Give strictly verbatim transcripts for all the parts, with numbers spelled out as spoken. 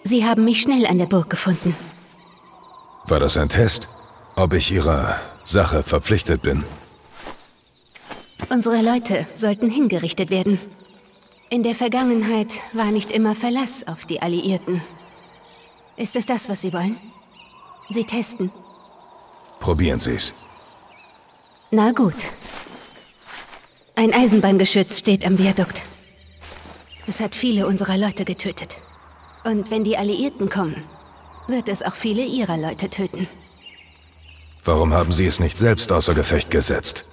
Sie haben mich schnell an der Burg gefunden. War das ein Test? Ob ich Ihrer Sache verpflichtet bin? Unsere Leute sollten hingerichtet werden. In der Vergangenheit war nicht immer Verlass auf die Alliierten. Ist es das, was Sie wollen? Sie testen. Probieren Sie's. Na gut. Ein Eisenbahngeschütz steht am Viadukt. Es hat viele unserer Leute getötet. Und wenn die Alliierten kommen, wird es auch viele ihrer Leute töten. Warum haben Sie es nicht selbst außer Gefecht gesetzt?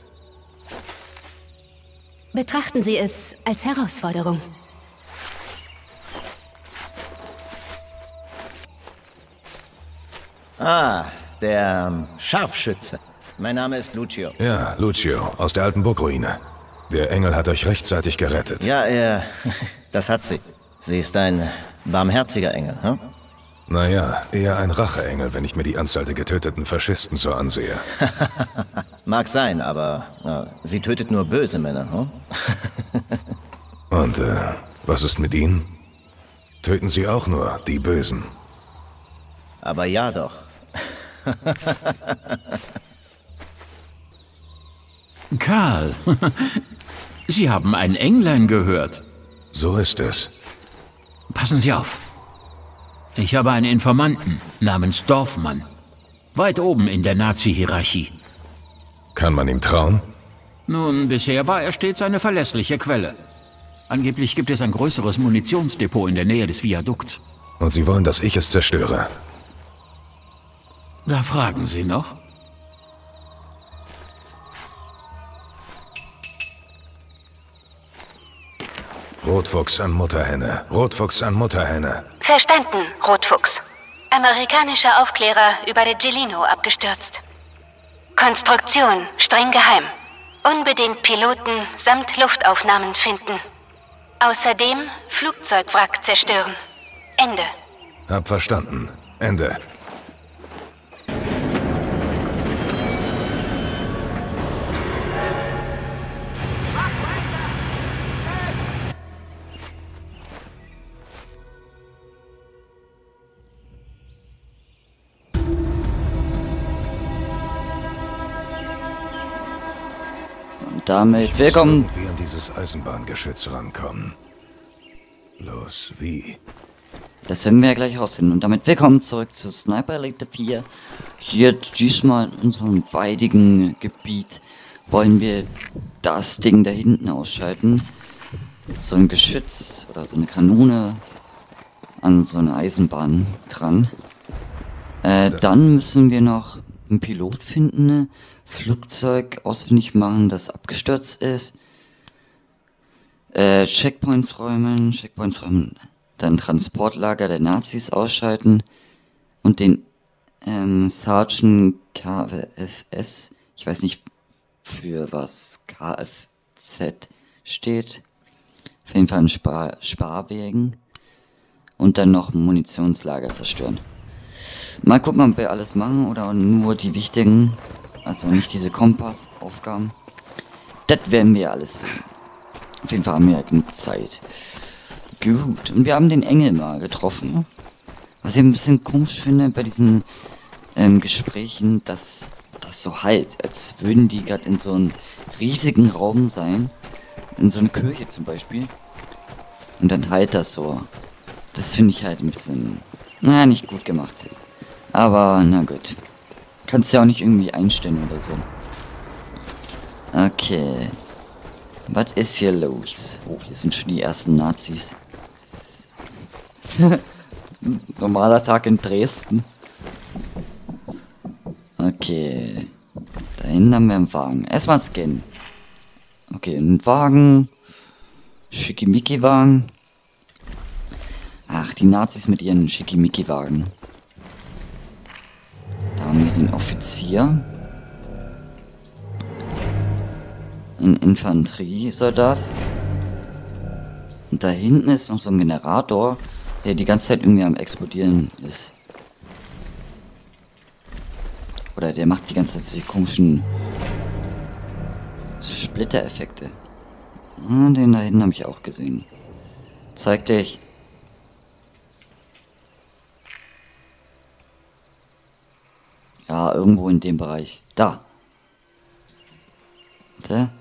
Betrachten Sie es als Herausforderung. Ah, der ähm, Scharfschütze. Mein Name ist Lucio. Ja, Lucio, aus der alten Burgruine. Der Engel hat euch rechtzeitig gerettet. Ja, er... das hat sie. Sie ist ein barmherziger Engel, hm? Naja, eher ein Racheengel, wenn ich mir die Anzahl der getöteten Faschisten so ansehe. Mag sein, aber äh, sie tötet nur böse Männer, hm? Und, äh, was ist mit Ihnen? Töten Sie auch nur die Bösen? Aber ja doch. Karl, Sie haben ein Englein gehört. So ist es. Passen Sie auf. Ich habe einen Informanten namens Dorfmann. Weit oben in der Nazi-Hierarchie. Kann man ihm trauen? Nun, bisher war er stets eine verlässliche Quelle. Angeblich gibt es ein größeres Munitionsdepot in der Nähe des Viadukts. Und Sie wollen, dass ich es zerstöre? Da fragen Sie noch? Rotfuchs an Mutterhenne. Rotfuchs an Mutterhenne. Verstanden, Rotfuchs. Amerikanischer Aufklärer über Regilino abgestürzt. Konstruktion streng geheim. Unbedingt Piloten samt Luftaufnahmen finden. Außerdem Flugzeugwrack zerstören. Ende. Hab verstanden. Ende. Damit willkommen. Wie an dieses Eisenbahngeschütz rankommen. Los, wie? Das werden wir ja gleich rausfinden. Und damit willkommen zurück zu Sniper Elite vier. Hier diesmal in unserem weidigen Gebiet wollen wir das Ding da hinten ausschalten. So ein Geschütz oder so eine Kanone an so eine Eisenbahn dran. Äh, dann müssen wir noch einen Pilot finden, Flugzeug ausfindig machen, das abgestürzt ist. Äh, Checkpoints räumen, Checkpoints räumen, dann Transportlager der Nazis ausschalten und den ähm, Sergeant K F S, ich weiß nicht für was K F Z steht, auf jeden Fall ein Spar Sparwägen und dann noch ein Munitionslager zerstören. Mal gucken, ob wir alles machen oder nur die wichtigen. Also nicht diese Kompassaufgaben. Das werden wir alles sehen. Auf jeden Fall haben wir ja genug Zeit. Gut. Und wir haben den Engel mal getroffen. Was ich ein bisschen komisch finde bei diesen ähm, Gesprächen, dass das so halt, als würden die gerade in so einem riesigen Raum sein. In so einer Kirche zum Beispiel. Und dann halt das so. Das finde ich halt ein bisschen, naja, nicht gut gemacht. Aber, na gut. Kannst ja auch nicht irgendwie einstellen oder so. Okay. Was ist hier los? Oh, hier sind schon die ersten Nazis. Normaler Tag in Dresden. Okay. Da hinten haben wir einen Wagen. Erstmal scannen. Okay, ein Wagen. Schickimicki-Wagen. Ach, die Nazis mit ihren Schickimicki-Wagen. Da haben wir den Offizier. Ein Infanteriesoldat. Und da hinten ist noch so ein Generator, der die ganze Zeit irgendwie am Explodieren ist. Oder der macht die ganze Zeit solche komischen Splitter-Effekte. Ah, den da hinten habe ich auch gesehen. Zeig dich. Ja, irgendwo in dem Bereich. Da. Warte.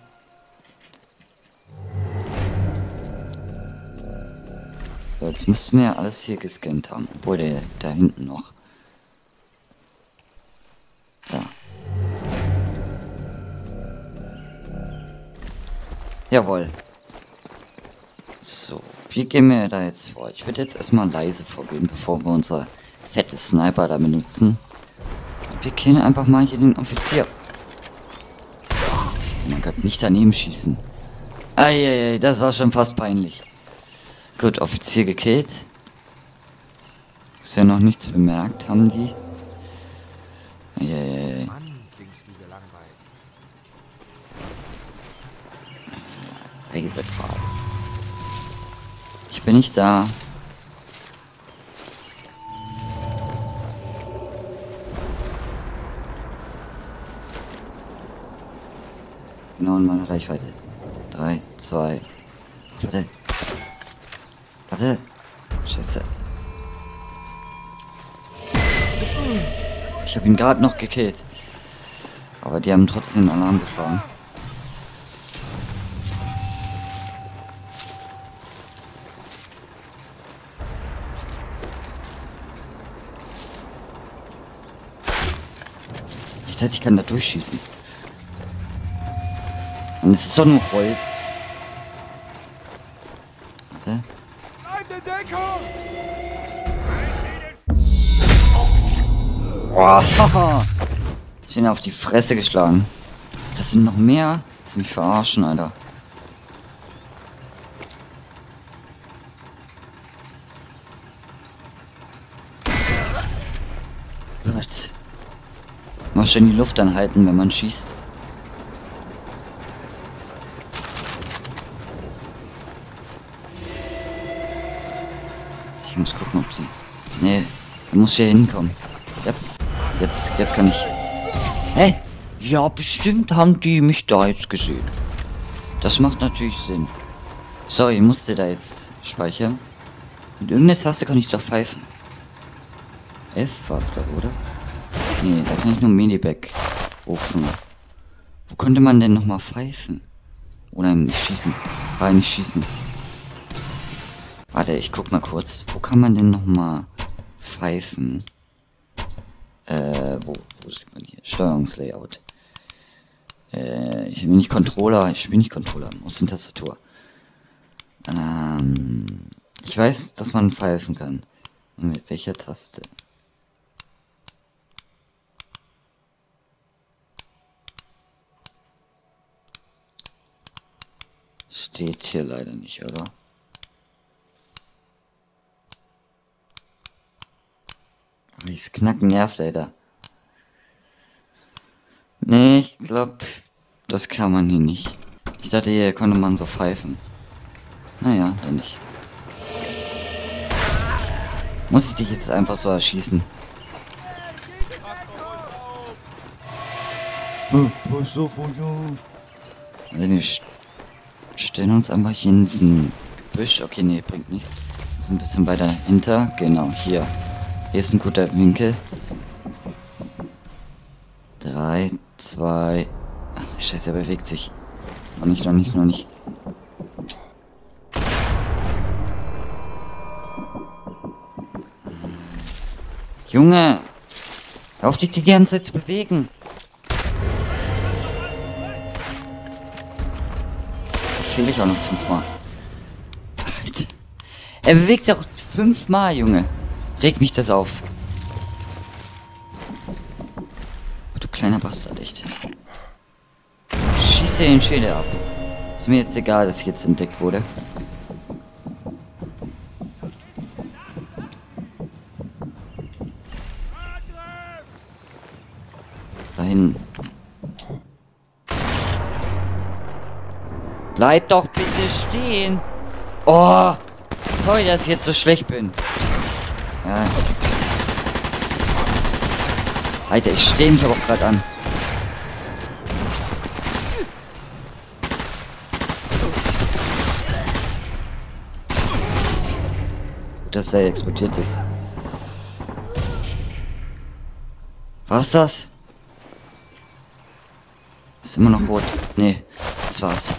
So, jetzt müssten wir ja alles hier gescannt haben. Obwohl, der da hinten noch. Da. Jawohl. So, wie gehen wir da jetzt vor? Ich würde jetzt erstmal leise vorgehen, bevor wir unser fettes Sniper da benutzen. Wir kennen einfach mal hier den Offizier. Oh mein Gott, nicht daneben schießen. Eieiei, das war schon fast peinlich. Gut, Offizier gekillt. Ist ja noch nichts bemerkt, haben die. Eieiei. Mann, klingst du gelangweilt. Registergrad. Ich bin nicht da. Ist genau in meiner Reichweite. Drei, zwei. Warte. Warte. Scheiße. Ich habe ihn gerade noch gekillt. Aber die haben trotzdem den Alarm geschlagen. Ich dachte, ich kann da durchschießen. Und es ist doch nur Holz. Warte. Boah, haha. Ich bin auf die Fresse geschlagen. Das sind noch mehr. Das sind mich verarschen, Alter. Gott. Man muss schön die Luft anhalten, wenn man schießt. Ich muss gucken, ob sie... Nee, er muss hier hinkommen. Ja, jetzt, jetzt kann ich... Hä? Ja, bestimmt haben die mich da jetzt gesehen. Das macht natürlich Sinn. Sorry, ich musste da jetzt speichern. Mit irgendeiner Taste kann ich doch pfeifen. F war es, glaube ich, oder? Nee, da kann ich nur Mediback rufen. Wo könnte man denn nochmal pfeifen? Oder nicht schießen? Ah, nicht schießen. Warte, ich guck mal kurz. Wo kann man denn nochmal pfeifen? Äh, wo, wo ist man hier? Steuerungslayout. Äh, ich bin nicht Controller, ich bin nicht Controller, muss in Tastatur. Ähm, ich weiß, dass man pfeifen kann. Und mit welcher Taste? Steht hier leider nicht, oder? Wie es knacken nervt, Alter. Nee, ich glaube, das kann man hier nicht. Ich dachte, hier konnte man so pfeifen. Naja, dann nicht. Muss ich dich jetzt einfach so erschießen? Oh, pass auf, also wir st stellen uns einfach hier in diesen Gebüsch. Okay, nee, bringt nichts. Wir sind ein bisschen weiter hinter. Genau, hier. Hier ist ein guter Winkel. Drei, zwei. Ach, scheiße, er bewegt sich. Noch nicht, noch nicht, noch nicht. Junge! Hör auf, dich die ganze Zeit zu bewegen! Ich fehle ich auch noch fünfmal. Alter. Er bewegt sich auch fünfmal, Junge. Reg mich das auf. Oh, du kleiner Bastard, echt. Schieß dir den Schädel ab. Ist mir jetzt egal, dass ich jetzt entdeckt wurde. Dahin. Bleib doch bitte stehen. Oh, sorry, dass ich jetzt so schlecht bin. Ja. Alter, ich stehe mich aber auch gerade an. Gut, dass er explodiert ist. War's das? Ist immer noch rot. Nee, das war's.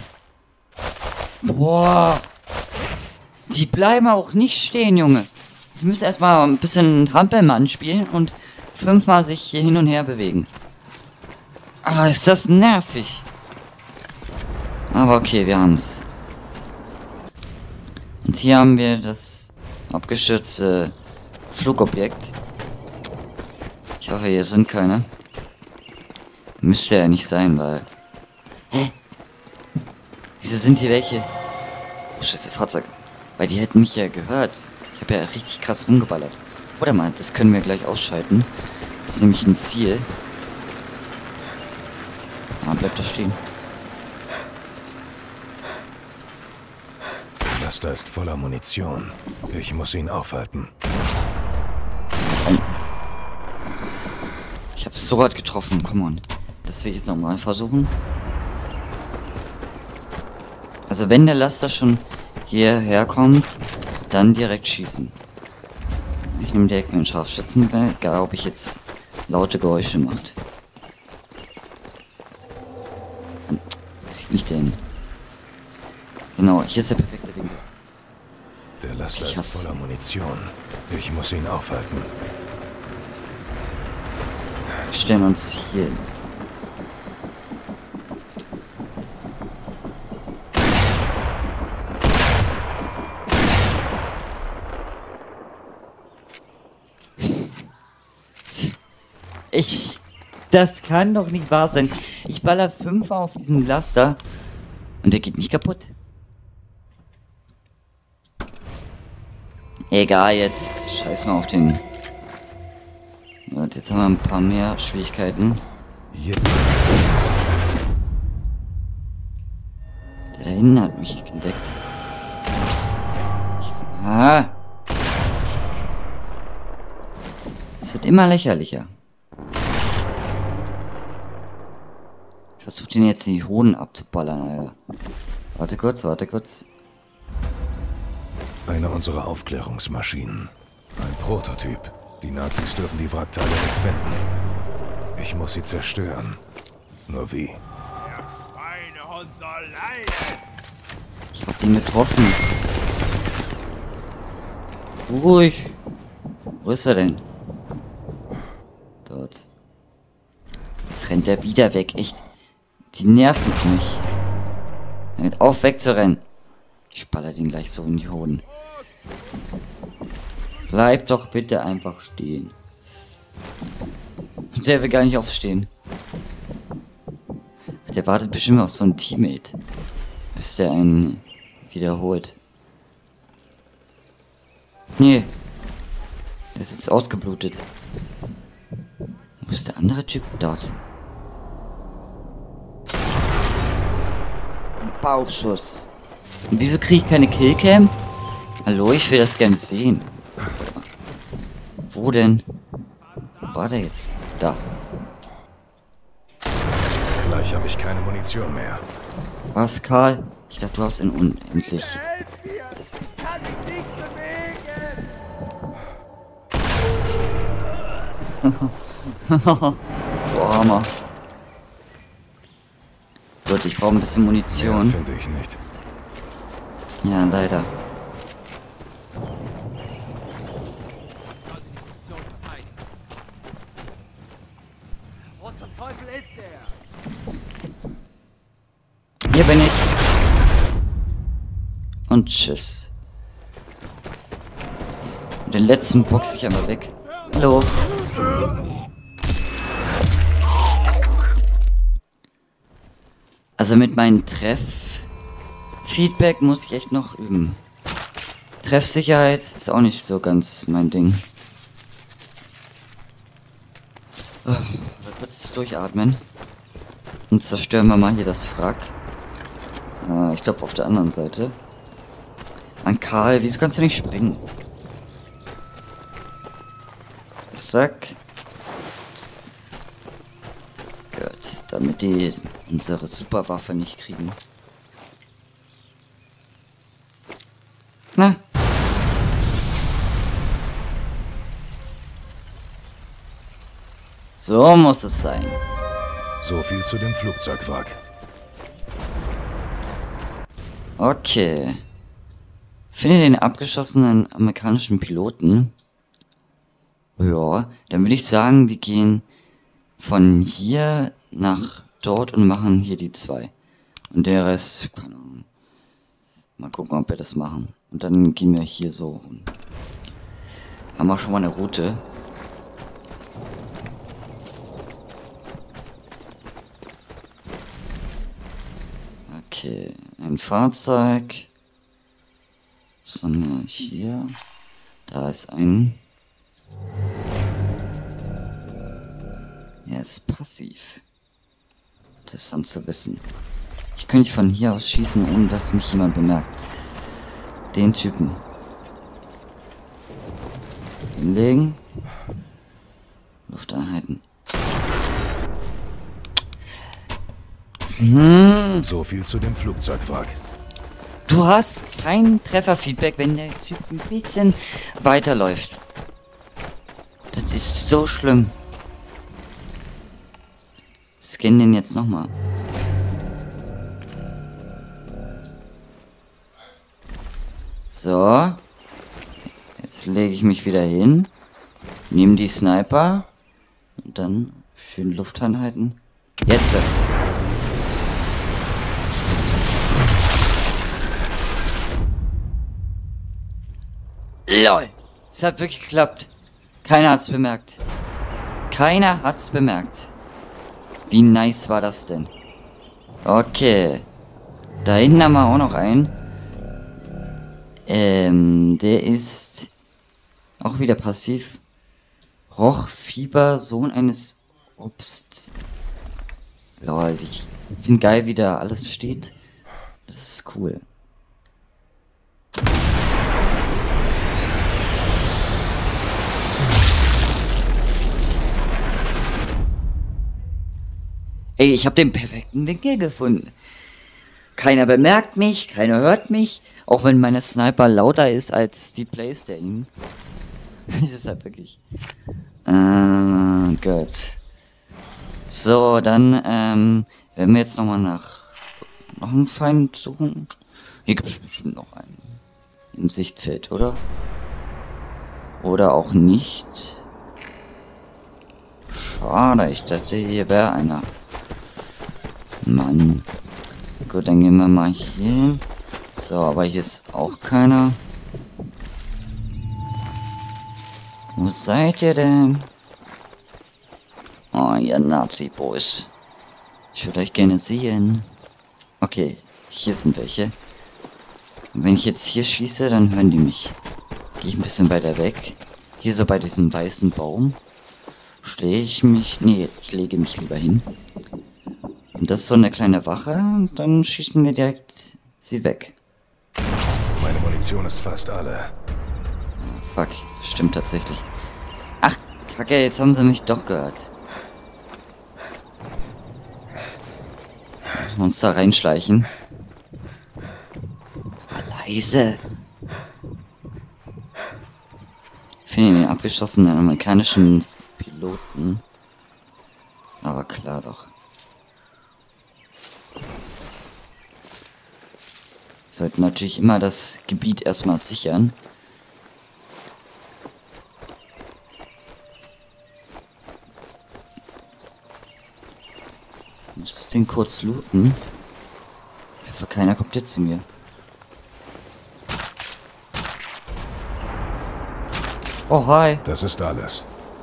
Boah. Die bleiben auch nicht stehen, Junge. Sie müssen erstmal ein bisschen Hampelmann spielen und fünfmal sich hier hin und her bewegen. Ah, ist das nervig. Aber okay, wir haben's. Und hier haben wir das abgestürzte Flugobjekt. Ich hoffe, hier sind keine. Müsste ja nicht sein, weil... Hä? Wieso sind hier welche? Oh, scheiße, Fahrzeug. Weil die hätten mich ja gehört. Ich habe ja richtig krass rumgeballert. Oder mal, das können wir gleich ausschalten. Das ist nämlich ein Ziel. Ah, bleibt da stehen. Der Laster ist voller Munition. Ich muss ihn aufhalten. Ich habe so hart getroffen, come on. Das will ich jetzt nochmal versuchen. Also wenn der Laster schon hierher kommt, dann direkt schießen. Ich nehme direkt einen Scharfschützengewehr, egal ob ich jetzt laute Geräusche macht. Was sieht mich denn? Genau, hier ist der perfekte Winkel. Der Laster Ich ist hasse- voller Munition. Ich muss ihn aufhalten. Wir stellen uns hier hin. Ich... Das kann doch nicht wahr sein. Ich baller fünfmal auf diesen Laster und der geht nicht kaputt. Egal, jetzt scheiß mal auf den... Und jetzt haben wir ein paar mehr Schwierigkeiten. Je Der da hinten hat mich entdeckt. Ich, ah! Es wird immer lächerlicher. Ich versuche den jetzt in die Hoden abzuballern, Alter. Warte kurz, warte kurz. Eine unserer Aufklärungsmaschinen. Ein Prototyp. Die Nazis dürfen die Wrackteile nicht finden. Ich muss sie zerstören. Nur wie? Schweinehund soll leiden! Ich hab den getroffen. Ruhig. Wo ist er denn? Dort. Jetzt rennt er wieder weg, echt. Die nerven mich. Hört auf, wegzurennen. Ich baller den gleich so in die Hoden. Bleib doch bitte einfach stehen. Der will gar nicht aufstehen. Der wartet bestimmt auf so ein Teammate. Bis der einen wiederholt. Nee. Der ist jetzt ausgeblutet. Wo ist der andere Typ? Dort. Ein Bauchschuss. Und wieso kriege ich keine Killcam? Hallo, ich will das gerne sehen. Wo denn? Wo war der jetzt? Da. Gleich habe ich keine Munition mehr. Was, Karl? Ich dachte, du hast ihn unendlich. Helf mir! Kann ich nicht bewegen! Du Armer. Gut, ich brauche ein bisschen Ja, Munition. finde ich nicht. Ja, leider. Wo zum Teufel ist der? Hier bin ich. Und tschüss. Den letzten box ich einmal weg. Hallo. Also mit meinem Treff-Feedback muss ich echt noch üben. Treffsicherheit ist auch nicht so ganz mein Ding. Oh, kurz durchatmen. Und zerstören wir mal hier das Wrack. Äh, ich glaube auf der anderen Seite. An Karl, wieso kannst du nicht springen? Zack. Gut, damit die unsere Superwaffe nicht kriegen. Na? So muss es sein. So viel zu dem Flugzeugwrack. Okay. Finde den abgeschossenen amerikanischen Piloten. Ja, dann würde ich sagen, wir gehen von hier nach dort und machen hier die zwei. Und der Rest, keine Ahnung. Mal gucken, ob wir das machen. Und dann gehen wir hier so rum. Haben wir schon mal eine Route. Okay, ein Fahrzeug. Was haben wir hier? Da ist ein... Er ist passiv. Interessant zu wissen. Ich könnte von hier aus schießen, ohne dass mich jemand bemerkt. Den Typen. Hinlegen. Lufteinheiten. Hm. So viel zu dem Flugzeugwrack. Du hast kein Trefferfeedback, wenn der Typ ein bisschen weiterläuft. Das ist so schlimm. Scan den jetzt nochmal. So. Jetzt lege ich mich wieder hin. Nehme die Sniper. Und dann schön Lufteinheiten. Jetzt. LOL. Es hat wirklich geklappt. Keiner hat's bemerkt. Keiner hat's bemerkt. Wie nice war das denn? Okay. Da hinten haben wir auch noch einen. Ähm, der ist auch wieder passiv. Rochfieber, Sohn eines Obst. Lol, ich finde geil, wie da alles steht. Das ist cool. Ey, ich habe den perfekten Winkel gefunden. Keiner bemerkt mich, keiner hört mich, auch wenn meine Sniper lauter ist als die Playstation. Das ist halt wirklich... Äh, gut. So, dann, ähm, werden wir jetzt nochmal nach... noch einen Feind suchen. Hier gibt es bestimmt noch einen. Im Sichtfeld, oder? Oder auch nicht. Schade, ich dachte, hier wäre einer. Mann. Gut, dann gehen wir mal hier. So, aber hier ist auch keiner. Wo seid ihr denn? Oh, ihr Nazi-Boys. Ich würde euch gerne sehen. Okay, hier sind welche. Und wenn ich jetzt hier schieße, dann hören die mich. Gehe ich ein bisschen weiter weg. Hier so bei diesem weißen Baum. Stehe ich mich... Nee, ich lege mich lieber hin. Und das ist so eine kleine Wache, und dann schießen wir direkt sie weg. Meine Munition ist fast alle. Oh, fuck, stimmt tatsächlich. Ach, kacke, jetzt haben sie mich doch gehört. Müssen wir uns da reinschleichen. Leise. Ich finde den abgeschossenen amerikanischen Piloten. Aber klar doch. Sollten natürlich immer das Gebiet erstmal sichern. Ich muss den kurz looten. Ich hoffe, keiner kommt jetzt zu mir. Oh, hi. Das ist alles.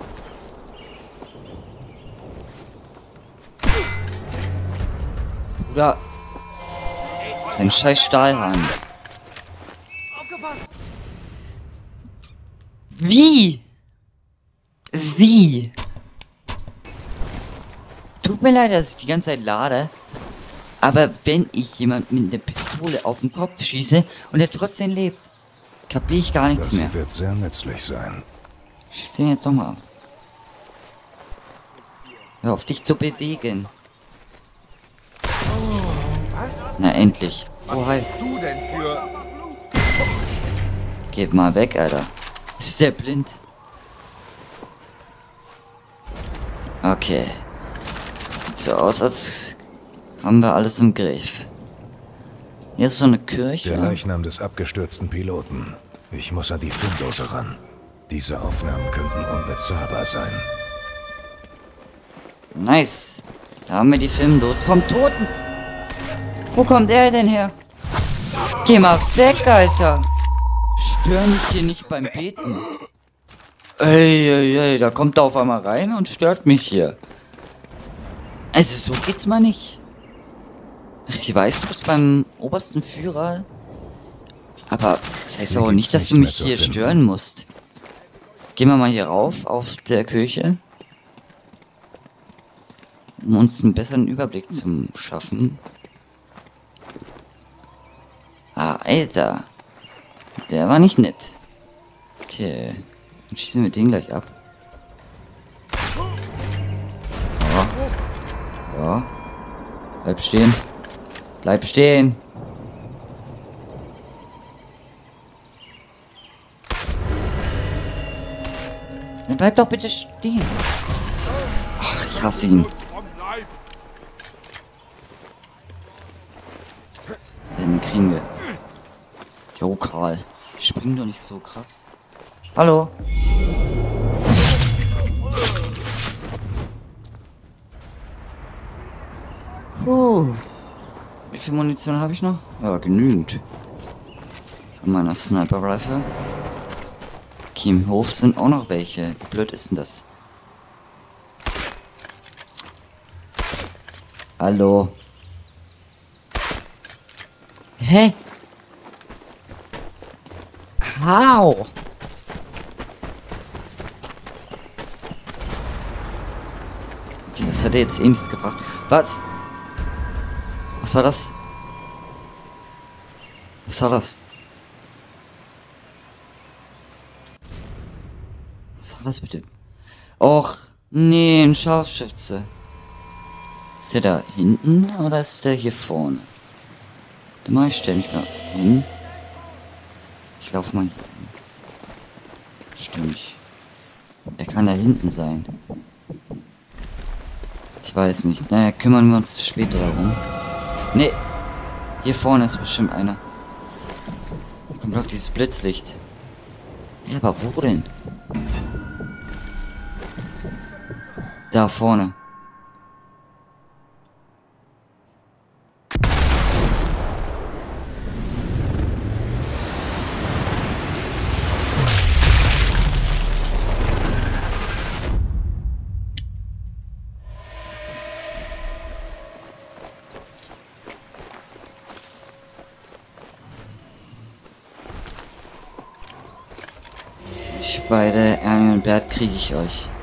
Bruder. Sein scheiß Stahlhahn. Wie? Wie? Tut mir leid, dass ich die ganze Zeit lade. Aber wenn ich jemand mit einer Pistole auf den Kopf schieße und er trotzdem lebt, kapiere ich gar nichts Das mehr. wird sehr nützlich sein. Schieß den jetzt nochmal ab. Hör auf dich zu bewegen. Na endlich. Oh, hi. Du denn für... Geht mal weg, Alter. Ist der blind? Okay. Sieht so aus, als haben wir alles im Griff. Hier ist so eine Kirche. Der Leichnam des abgestürzten Piloten. Ich muss an die Filmdose ran. Diese Aufnahmen könnten unbezahlbar sein. Nice. Da haben wir die Filmdose vom Toten. Wo kommt der denn her? Geh mal weg, Alter. Stör mich hier nicht beim Beten. Ey, ey, ey, da kommt er auf einmal rein und stört mich hier. Also so geht's mal nicht. Ich weiß, du bist beim obersten Führer. Aber das heißt aber nicht, dass du mich hier stören musst. Gehen wir mal hier rauf auf der Kirche. Um uns einen besseren Überblick zu schaffen. Ah, Alter. Der war nicht nett. Okay. Dann schießen wir den gleich ab. Ja. Ja. Bleib stehen. Bleib stehen. Dann bleib doch bitte stehen. Ach, ich hasse ihn. Den kriegen wir. Jo, Karl. Spring doch nicht so krass. Hallo. Puh. Wie viel Munition habe ich noch? Ja, genügend. Von meiner Sniper Rifle. Okay, im Hof sind auch noch welche. Wie blöd ist denn das? Hallo. Hä? How? Okay, das hat jetzt eh nichts gebracht. Was? Was war das? Was war das? Was war das bitte? Och, nee, ein Scharfschütze. Ist der da hinten oder ist der hier vorne? Dann mach ich stell mich mal hin. Ich laufe mal hier hin. Stimmt. Er kann da hinten sein. Ich weiß nicht. Naja, kümmern wir uns später darum. Nee. Hier vorne ist bestimmt einer. Da kommt doch dieses Blitzlicht. Ja, aber wo denn? Da vorne. Ich beide, Ernie und Bert, kriege ich euch.